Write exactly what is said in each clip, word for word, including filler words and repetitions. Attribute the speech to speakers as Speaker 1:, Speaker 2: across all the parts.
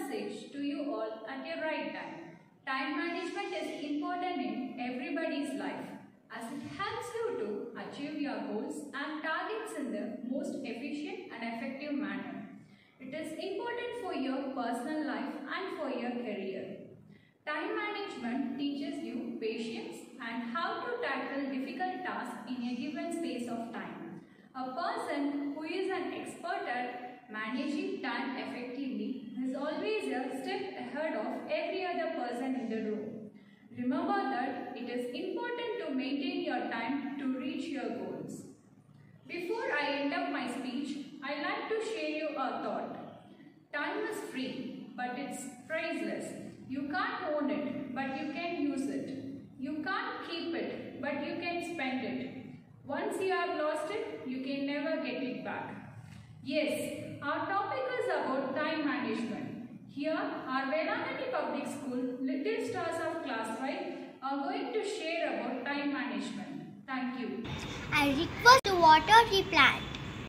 Speaker 1: message to you all at your right time. Time management is important in everybody's life as it helps you to achieve your goals and targets in the most efficient and effective manner. It is important for your personal life and for your career. Time management teaches you patience and how to tackle difficult tasks in a given space of time. A person who is an expert at managing time effectively is always a step ahead of every other person in the room. Remember that it is important to maintain your time to reach your goals. Before I end up my speech, I like to share you a thought. Time is free, but it's priceless. You can't own it, but you can use it. You can't keep it, but you can spend it. Once you have lost it, you can never get it back. Yes, our topic is about time management. Here, our Velanati Public School Little Stars of Class five are going to share about time management. Thank you.
Speaker 2: I request to water the plant.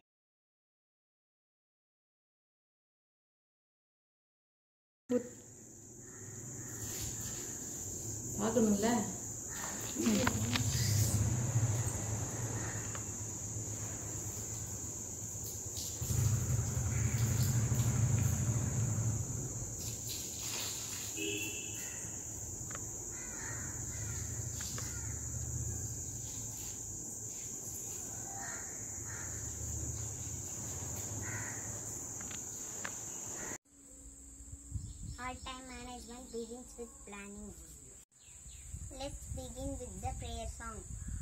Speaker 3: பார்க்கணும்ல
Speaker 2: Our time management begins with planning. Let's begin with the prayer song.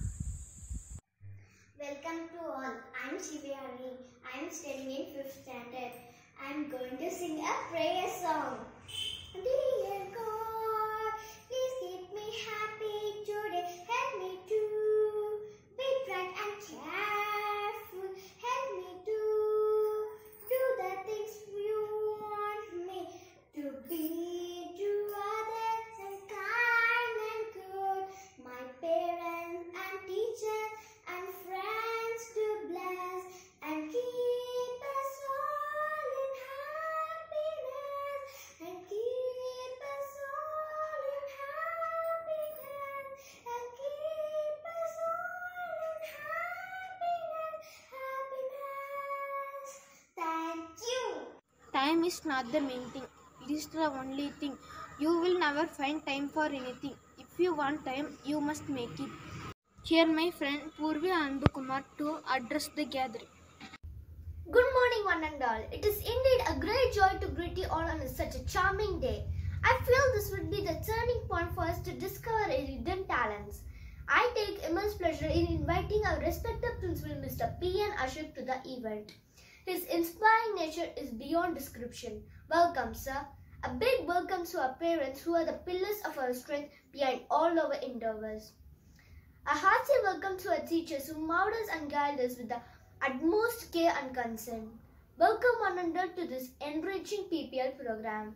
Speaker 2: Welcome to all. I'm Shivyani. I'm studying in fifth standard. I'm going to sing a prayer song. Dear God, please keep me happy today. Help me to be bright and careful. Help me to do the things you want me to be. To others and kind and good. My parents and teachers and friends to bless and keep us all in happiness and keep us all in happiness and keep us all in happiness, happiness. Thank you.
Speaker 4: Time is not the main thing. It is the only thing. You will never find time for anything. If you want time, you must make it. Here my friend Purvi Andukumar to address the gathering.
Speaker 5: Good morning one and all. It is indeed a great joy to greet you all on such a charming day. I feel this would be the turning point for us to discover our hidden talents. I take immense pleasure in inviting our respected principal Mister P N Ashok to the event. His inspiring nature is beyond description. Welcome, sir. A big welcome to our parents who are the pillars of our strength behind all our endeavors. A hearty welcome to our teachers who mold us and guide us with the utmost care and concern. Welcome one and all to this enriching P P L program.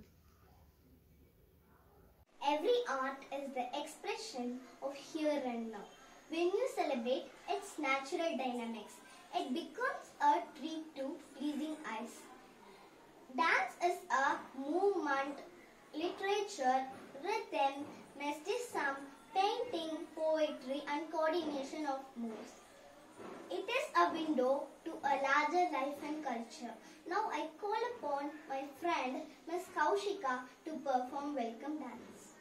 Speaker 2: Every art is the expression of here and now. When you celebrate its natural dynamics, it becomes a treat to pleasing eyes. Dance is a movement, literature, rhythm, mysticism, painting, poetry and coordination of moves. It is a window to a larger life and culture. Now I call upon my friend Miss Kaushika to perform welcome dance.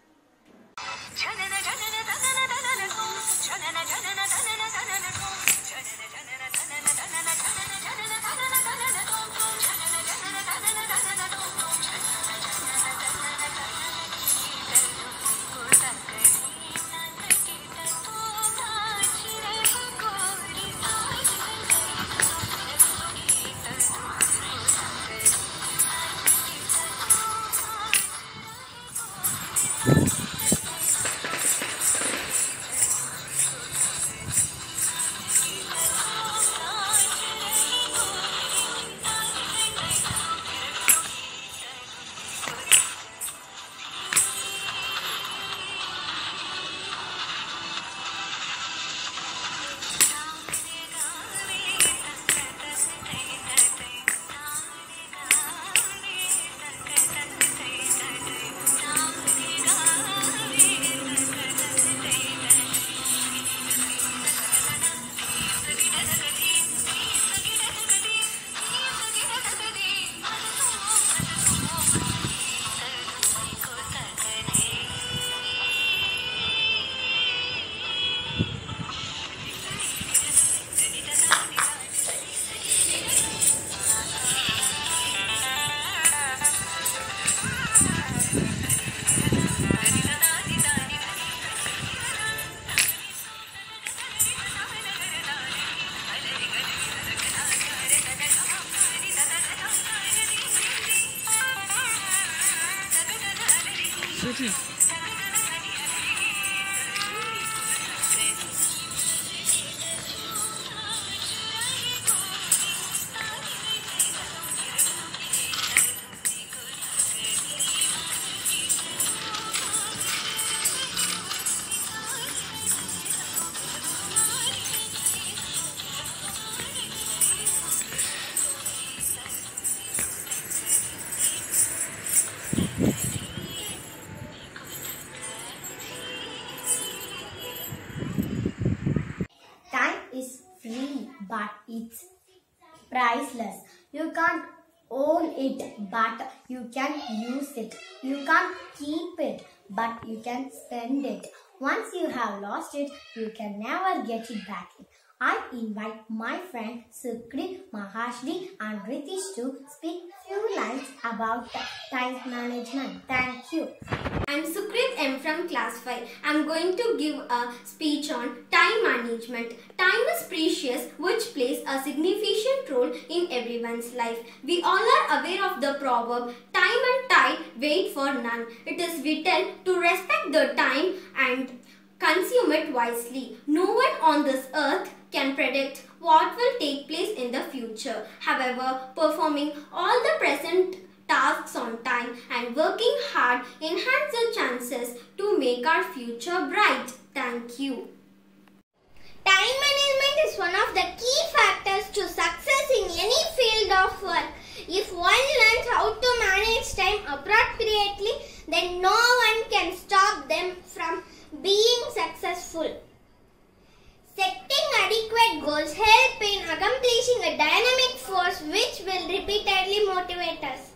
Speaker 2: but it's priceless. You can't own it, but you can use it. You can't keep it, but you can spend it. Once you have lost it, you can never get it back. I invite my friend Sukrit, Mahashri and Ritish to speak few lines about time management. Thank you.
Speaker 5: I'm Sukrit M from class five. I'm going to give a speech on time management. Time is precious, which plays a significant role in everyone's life. We all are aware of the proverb, time and tide wait for none. It is vital to respect the time and consume it wisely. No one on this earth can predict what will take place in the future. However, performing all the present tasks on time and working hard enhance the chances to make our future bright. Thank you. Time management is one of the key factors to success in any field of work. If one learns how to manage time appropriately, then no one can stop them from being successful. Setting adequate goals help in accomplishing a dynamic force which will repeatedly motivate us.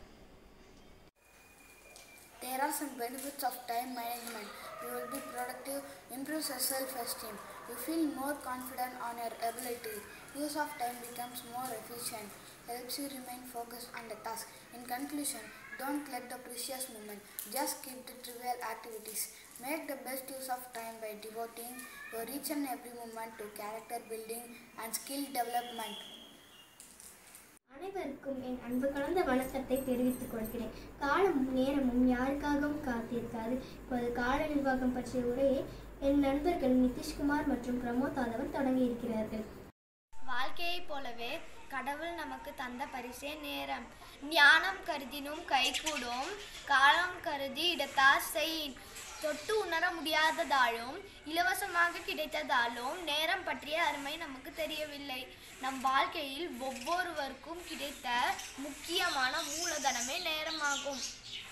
Speaker 3: There are some benefits of time management. You will be productive, improves your self-esteem. You feel more confident on your ability. Use of time becomes more efficient. Helps you remain focused on the task. In conclusion, don't let the precious moment. Just keep the trivial activities. Make the best use of time by devoting your each and every moment to character building and skill development.
Speaker 6: அனைவருக்கும் என் அன்பு கலந்த வணக்கத்தை தெரிவித்துக் கொள்கிறேன். காலமும் நேரமும் யாருக்காகவும் காத்திருக்காது. இப்போது கால நிர்வாகம் பற்றிய உரையை என் நண்பர்கள் நிதிஷ்குமார் மற்றும் பிரமோத் ஆதவன் தொடங்கி இருக்கிறார்கள்.
Speaker 4: வாழ்க்கையைப் போலவே கடவுள் நமக்கு தந்த பரிசே நேரம். ஞானம் கருதினும் கைகூடும், காலம் கருதி இடத்தார் செயின். தொட்டு உணர முடியாததாலும் இலவசமாக கிடைத்ததாலும் நேரம் பற்றிய அருமை நமக்கு தெரியவில்லை. நம் வாழ்க்கையில் ஒவ்வொருவருக்கும் கிடைத்த முக்கியமான மூலதனமே நேரமாகும்.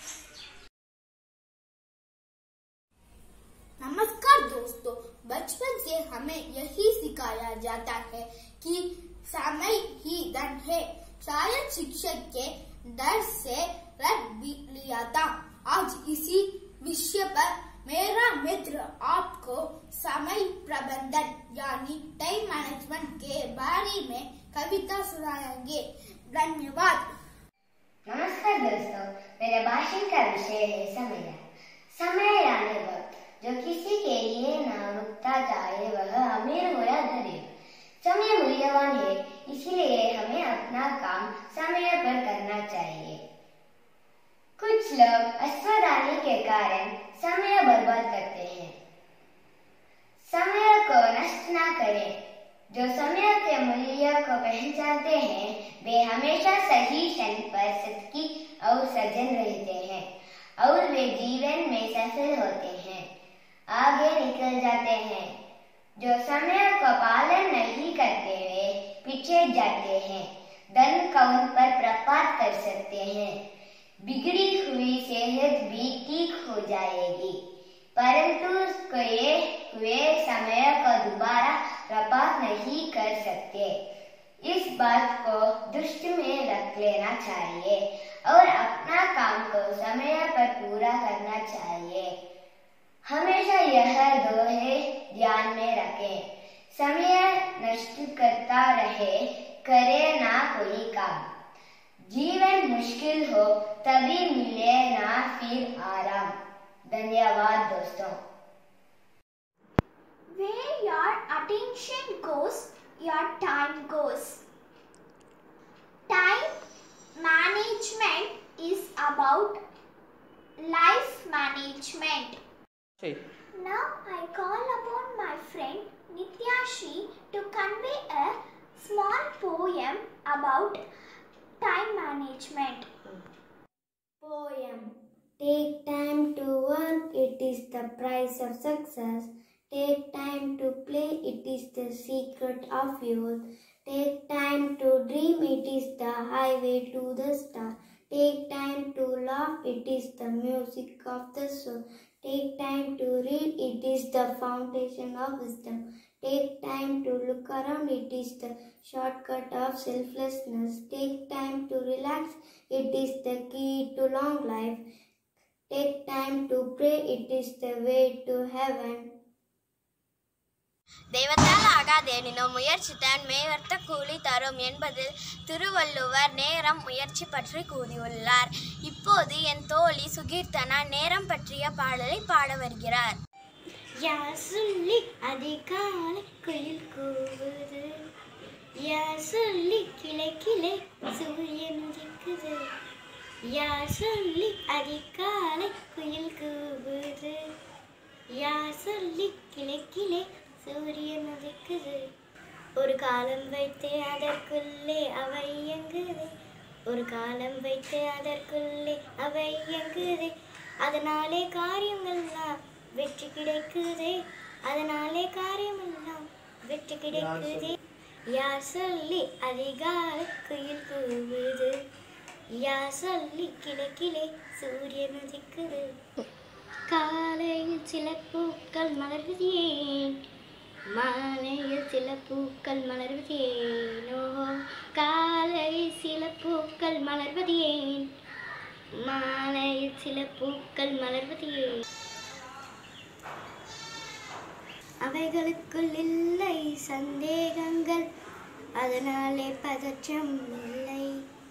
Speaker 3: नमस्कार दोस्तों, बचपन से हमें यही सिखाया जाता है कि समय ही धन है। शायद शिक्षक के डर से रट भी लिया था। आज इसी विषय पर मेरा मित्र आपको समय प्रबंधन यानी टाइम मैनेजमेंट के बारे में कविता सुनाएंगे। धन्यवाद।
Speaker 2: नमस्कार दोस्तों, मेरे भाषण का विषय है समय। समय यानी वक्त जो किसी के लिए न रुकता, चाहे वह अमीर हो या गरीब। समय मूल्यवान है, इसलिए हमें अपना काम समय पर करना चाहिए। कुछ लोग असावधानी के कारण समय बर्बाद करते हैं। समय को नष्ट न करें। जो समय के मूल्य को पहचानते हैं, वे हमेशा सही क्षण पर सतर्क और सजग रहते हैं और वे जीवन में सफल होते हैं, आगे निकल जाते हैं। जो समय का पालन नहीं करते वे पीछे जाते हैं, धन का उन पर प्रभाव कर सकते हैं। बिगड़ी हुई सेहत भी ठीक हो जाएगी, परंतु खोए हुए समय को दोबारा प्राप्त नहीं कर सकते। इस बात को दृष्टि में रख लेना चाहिए और अपना काम को समय पर पूरा करना चाहिए। हमेशा यह दोहे ध्यान में रखें, समय नष्ट करता रहे, करे ना कोई काम। जीवन मुश्किल हो तभी मिले ना फिर आराम। धन्यवाद दोस्तों।
Speaker 5: Where your attention goes, your time goes. Time management is about life management.
Speaker 7: Hey.
Speaker 5: Now I call upon my friend Nityashri to convey a small poem about time management.
Speaker 2: Poem. Take time to work, it is the price of success. Take time to play, it is the secret of youth. Take time to dream, it is the highway to the star. Take time to laugh, it is the music of the soul. Take time to read, it is the foundation of wisdom. Take time to look around, it is the shortcut of selflessness. Take time to relax, it is the key to long life. Take time to pray, it is the way to heaven.
Speaker 7: தெய்வத்தால் ஆகாது எனினும் முயற்சித்தான் மேவர்த்த கூலி தரும் என்பதில் திருவள்ளுவர் நேரம் முயற்சி பற்றி கூறியுள்ளார். இப்போது என் தோழி சுகீர்த்தனா நேரம் பற்றிய பாடலை பாட வருகிறார்.
Speaker 2: யார் சொல்லி அதிகாலை குயில் கூவுது, யார் சொல்லி கிளை கிளை சூரியன் உதிக்குது, யார் சொல்லி அதிகாலை குயில் கூவுது, யார் சொல்லி கிளை கிளை சூரியன் உதிக்குது. ஒரு காலம் வைத்து அதற்குள்ளே அவை இயங்குது, ஒரு காலம் வைத்து அதற்குள்ளே அவை இயங்குது. அதனாலே காரியங்கள்லாம் வெற்றி கிடைக்குதே, அதனாலே காரியமெல்லாம் வெற்றி கிடைக்குதே. யார் சொல்லி அதிகாலை குயில் கூவுது, யார் சொல்லி கிளை கிளை சூரியன் உதிக்குது. காலையில் சில பூக்கள் மலர்வது ஏன், மாலையில் சில பூக்கள் மலர்வது ஏனோ, காலையில் சில பூக்கள் மலர்வது ஏன், மாலையில் சில பூக்கள் மலர்வது ஏன். அவைகளுக்குள் இல்லை சந்தேகங்கள், அதனாலே பதற்றம் இல்லை.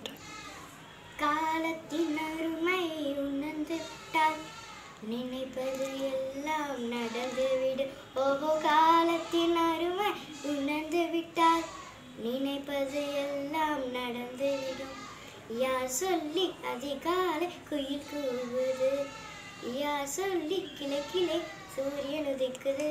Speaker 2: காலத்தின் அருமை உணர்ந்து விட்டால் நினைப்பது எல்லாம் நடந்துவிடும். ஓஹோ, காலத்தின் அருமை உணர்ந்து விட்டால் நினைப்பது எல்லாம் நடந்துவிடும். யார் சொல்லி அதிகாலை குயில் கூவுது, யார் சொல்லி கிளை கிளை सूर्यन दिखते।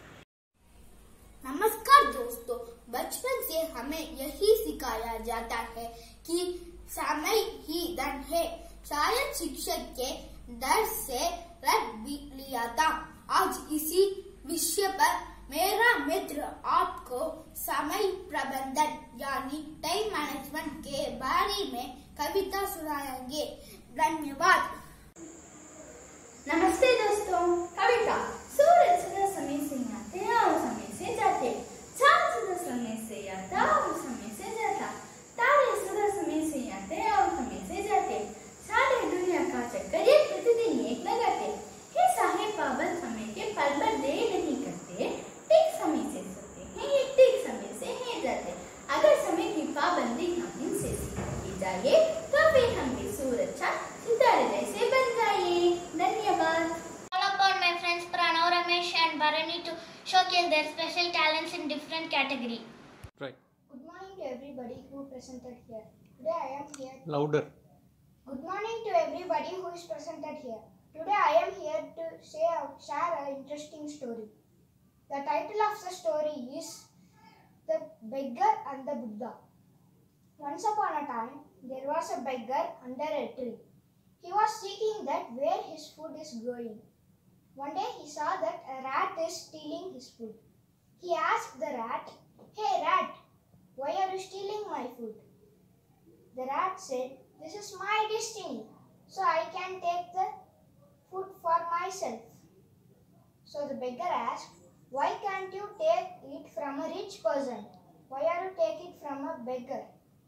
Speaker 3: नमस्कार दोस्तों, बचपन से हमें यही सिखाया जाता है कि समय ही धन है। शायद शिक्षक के डर से रट भी लिया था। आज इसी विषय पर मेरा मित्र आपको समय प्रबंधन यानी टाइम मैनेजमेंट के बारे में कविता सुनाएंगे। धन्यवाद।
Speaker 8: नमस्ते दोस्तों, कविता। सूरज सुबह समय से आते और समय से जाते, चांद सुबह समय से आता और समय से जाता, तारे सुबह समय से आते और समय से जाते, सारे दुनिया का चक्कर ये प्रतिदिन एक लगाते। हे साहे पाबंद समय के पल भर देर नहीं करते, ठीक समय से सोते हैं ये ठीक समय से है जाते। अगर समय की पाबंदी हम इनसे सीखी जाए तो फिर हम भी सूरज चांद सितारे जैसे बन जाए। धन्यवाद।
Speaker 5: Call upon my friends Pranav, Ramesh and Bharani to showcase their special talents in different category.
Speaker 9: Right.
Speaker 6: Good morning to everybody who presented here. Today I am here.
Speaker 9: Louder.
Speaker 6: Good morning to everybody who is presented here. Today I am here to say, share an interesting story. The title of the story is The Beggar and the Buddha. Once upon a time, there was a beggar under a tree. He was seeking that where his food is growing. One day he saw that a rat is stealing his food. He asked the rat, "Hey rat, why are you stealing my food?" The rat said, "This is my destiny, so I can take the food for myself." So the beggar asked, "Why can't you take it from a rich person? Why are you taking it from a beggar?"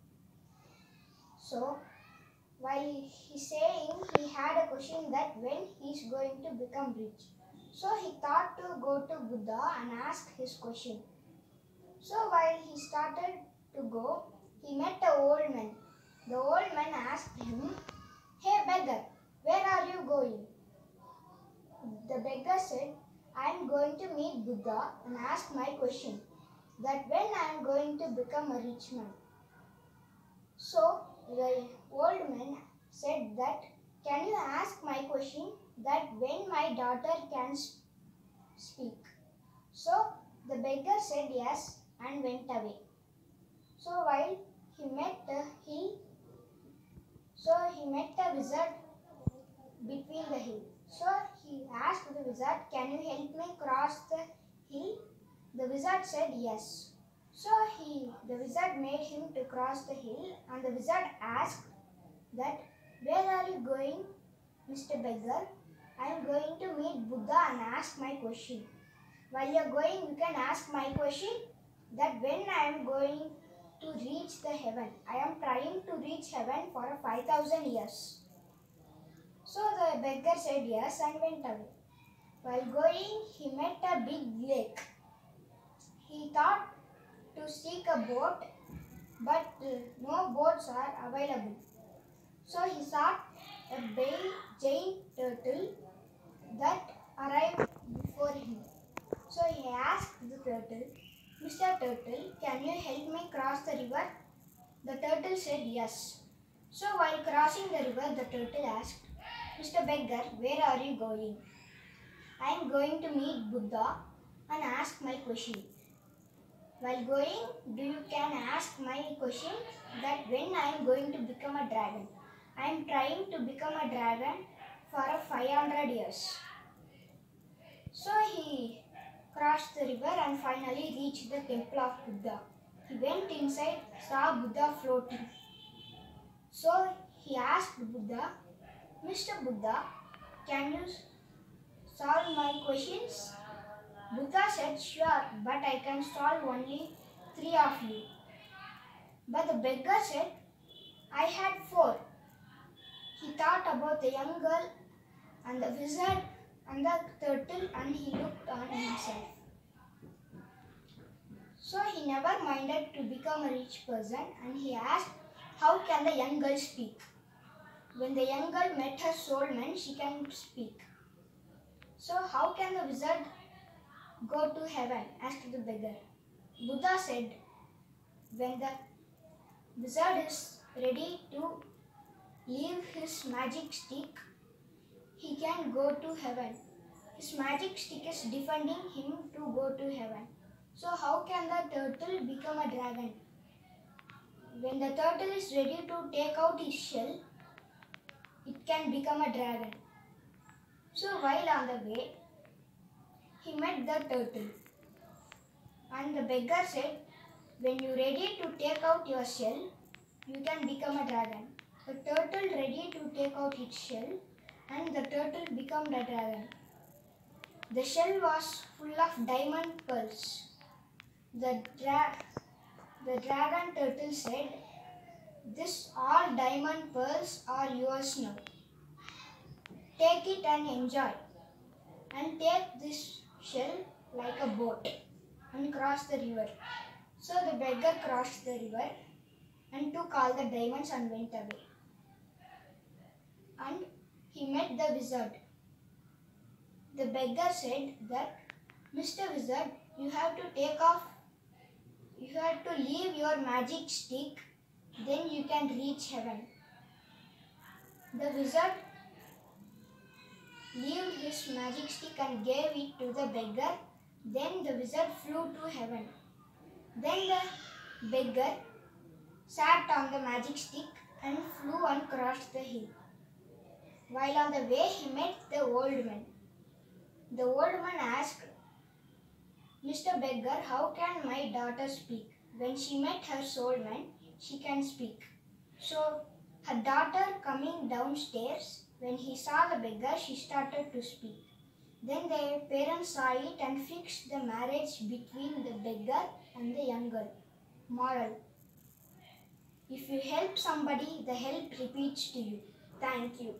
Speaker 6: So while he saying, he had a question that when he is going to become rich. So he thought to go to Buddha and ask his question. So while he started to go, he met an old man. The old man asked him, "Hey beggar, where are you going?" The beggar said, "I am going to meet Buddha and ask my question, that when I am going to become a rich man." So the old man said that, "Can you ask my question, that when my daughter can speak?" So the beggar said yes and went away. So while he met the hill, so he met a wizard between the hill. So he asked the wizard, "Can you help me cross the hill?" The wizard said yes. So he, the wizard made him to cross the hill, and the wizard asked that, "Where are you going, Mister Beggar?" "I am going to meet Buddha and ask my question."
Speaker 2: While you're going, you can ask my question that when I am going to reach the heaven. I am trying to reach heaven for a five thousand years. So the beggar said yes and went away. While going, he met a big lake. He thought to seek a boat, but uh, no boats are available. So he sought a big giant turtle that arrived before him. So he asked the turtle, Mister Turtle, can you help me cross the river? The turtle said yes. So while crossing the river, the turtle asked, Mister Beggar, where are you going? I am going to meet Buddha and ask my question. While going, do you can ask my question that when I am going to become a dragon. I am trying to become a dragon for a five hundred years. So he crossed the river and finally reached the temple of Buddha. He went inside, saw Buddha floating. So he asked Buddha, Mister Buddha, can you solve my questions? Buddha said, sure, but I can solve only three of you. But the beggar said, I had four. He thought about the young girl and the wizard and the turtle and he looked on himself. So he never minded to become a rich person and he asked, how can the young girl speak? When the young girl met her soulmate, she can speak. So how can the wizard go to heaven? Asked the beggar. Buddha said, when the wizard is ready to leave his magic stick, he can go to heaven. His magic stick is defending him to go to heaven. So how can the turtle become a dragon? When the turtle is ready to take out his shell, it can become a dragon. So while on the way, he met the turtle. And the beggar said, when you are ready to take out your shell, you can become a dragon. The turtle ready to take out its shell and the turtle became a dragon. The shell was full of diamond pearls. The, dra the dragon turtle said, this all diamond pearls are yours now. Take it and enjoy. And take this shell like a boat and cross the river. So the beggar crossed the river and took all the diamonds and went away. And he met the wizard. The beggar said that, Mister Wizard, you have to take off, you have to leave your magic stick, then you can reach heaven. The wizard left his magic stick and gave it to the beggar. Then the wizard flew to heaven. Then the beggar sat on the magic stick and flew and crossed the hill. While on the way, he met the old man. The old man asked, Mister Beggar, how can my daughter speak? When she met her soulmate, she can speak. So her daughter coming downstairs, when he saw the beggar, she started to speak. Then their parents saw it and fixed the marriage between the beggar and the young girl. Moral: if you help somebody, the help repeats to you. Thank you.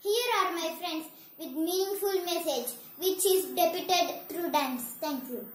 Speaker 2: Here are my friends with meaningful message which is depicted through dance. Thank you.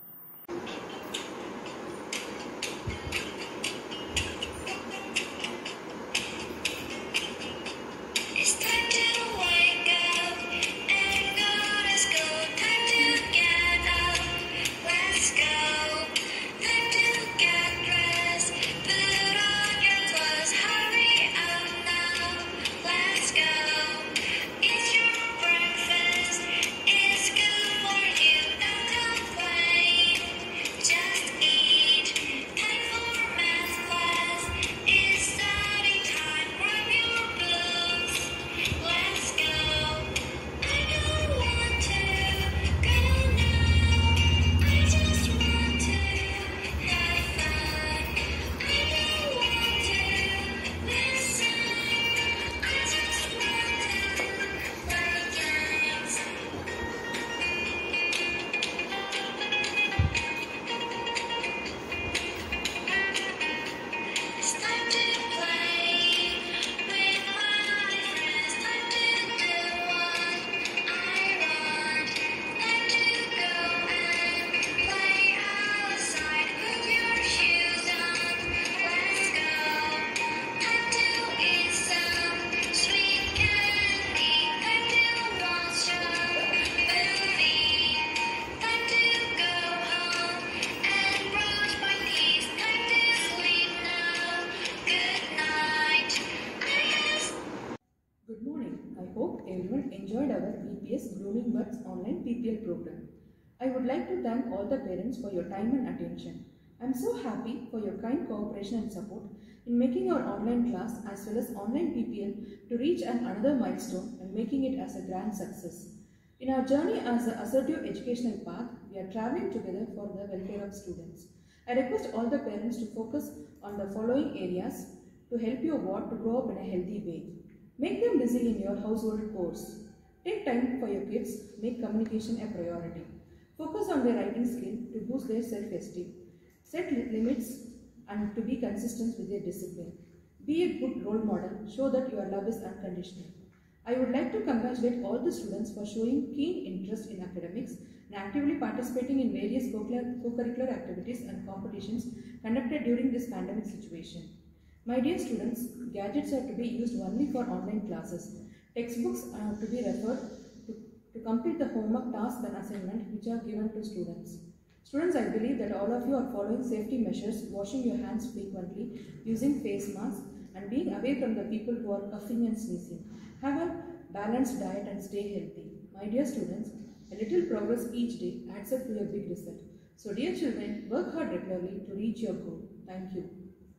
Speaker 9: Good morning. I hope everyone enjoyed our P P S Grooming Buds online P P L program. I would like to thank all the parents for your time and attention. I am so happy for your kind cooperation and support in making our online class as well as online P P L to reach an another milestone and making it as a grand success. In our journey as an assertive educational path, we are traveling together for the welfare of students. I request all the parents to focus on the following areas to help your ward to grow up in a healthy way. Make them busy in your household chores. Take time for your kids. Make communication a priority. Focus on their writing skill to boost their self-esteem. Set limits and to be consistent with their discipline. Be a good role model. Show that your love is unconditional. I would like to congratulate all the students for showing keen interest in academics and actively participating in various co-curricular activities and competitions conducted during this pandemic situation. My dear students, gadgets are to be used only for online classes. Textbooks are to be referred to, to complete the homework, task and assignment which are given to students. Students, I believe that all of you are following safety measures, washing your hands frequently, using face masks and being away from the people who are coughing and sneezing. Have a balanced diet and stay healthy. My dear students, a little progress each day adds up to a big result. So dear children, work hard regularly to reach your goal. Thank you.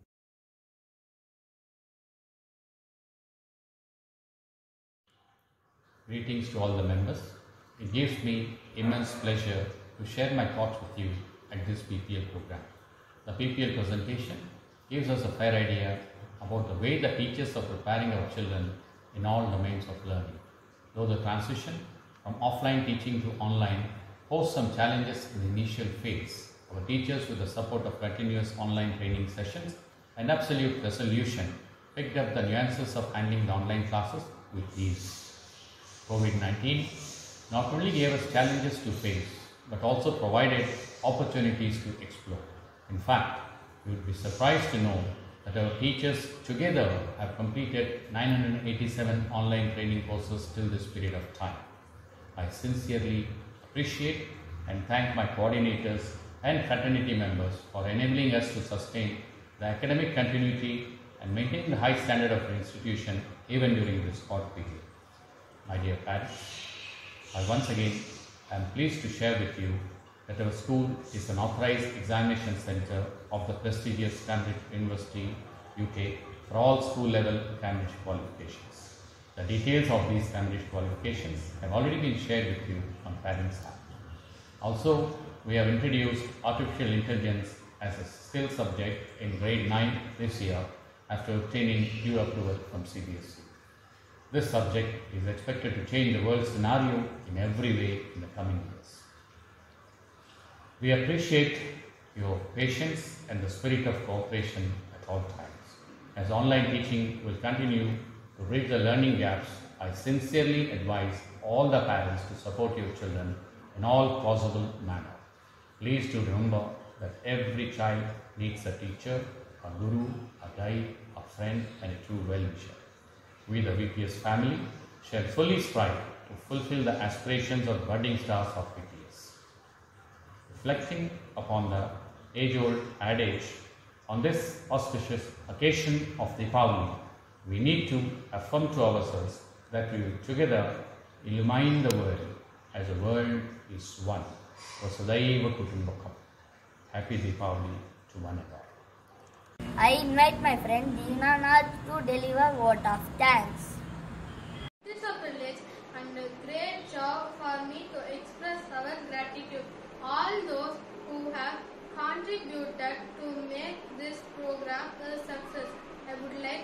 Speaker 10: Greetings to all the members. It gives me immense pleasure to share my thoughts with you at this P P L program. The P P L presentation gives us a fair idea about the way the teachers are preparing our children in all domains of learning. Though the transition from offline teaching to online posed some challenges in the initial phase, our teachers, with the support of continuous online training sessions and absolute resolution, picked up the nuances of handling the online classes with ease. COVID nineteen not only gave us challenges to face, but also provided opportunities to explore. In fact, you would be surprised to know that our teachers together have completed nine hundred eighty-seven online training courses till this period of time. I sincerely appreciate and thank my coordinators and fraternity members for enabling us to sustain the academic continuity and maintain the high standard of our institution even during this hot period. My dear parents, I once again am pleased to share with you that our school is an authorized examination center of the prestigious Cambridge University, U K for all school level Cambridge qualifications. The details of these Cambridge qualifications have already been shared with you on Parents App. Also, we have introduced artificial intelligence as a skill subject in grade nine this year after obtaining due approval from C B S E. This subject is expected to change the world scenario in every way in the coming years. We appreciate your patience and the spirit of cooperation at all times, as online teaching will continue to bridge the learning gaps I sincerely advise all the parents to support your children in all possible manner. Please do remember that every child needs a teacher, a guru, a guide, a friend and a true well-wisher. We, the V P S family, shall fully strive to fulfill the aspirations of budding stars of V P S. Reflecting upon the age-old adage, on this auspicious occasion of Deepavali, we need to affirm to ourselves that we will together illumine the world as the world is one. Vasudhaiva Kutumbakam. Happy Deepavali to one and all.
Speaker 11: I invite my friend Dinanath to deliver vote of thanks.
Speaker 4: It is a privilege and a great joy for me to express our gratitude. All those who have contributed to make this program a success. I would like